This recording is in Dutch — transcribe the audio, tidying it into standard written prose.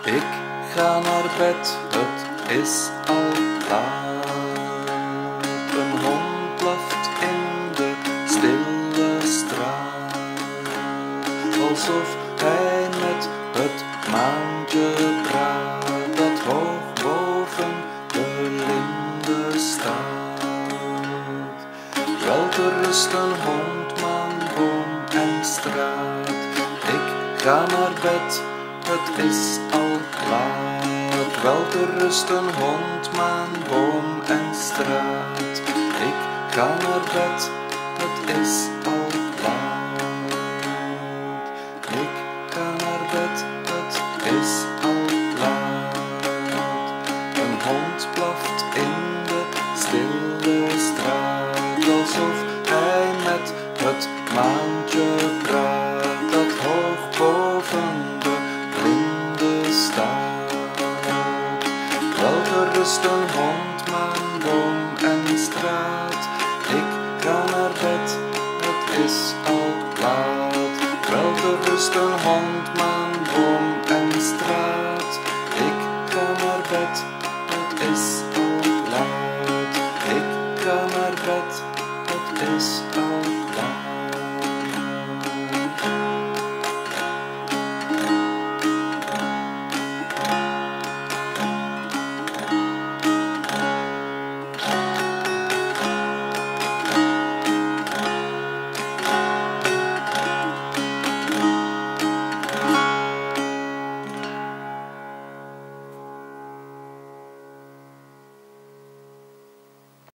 Ik ga naar bed, het is al laat. Een hond blaft in de stille straat, alsof hij met het maantje praat, dat hoog boven de linde staat. Wel te rusten, hond, maan, boom en straat. Ik ga naar bed, het is al laat. Wel te rusten, hond, maan, boom en straat. Ik ga naar bed, het is al laat. Ik ga naar bed, het is al laat. Een hond blaft in de stille straat, alsof hij met het maantje praat, dat hoog boven de linde staat. Wel te rusten, hond, maan, boom en straat. Ik ga naar bed, het is al laat. Wel te rusten, hond, maan, boom en straat. Ik ga naar bed, het is al laat. Ik ga naar bed, het is al laat.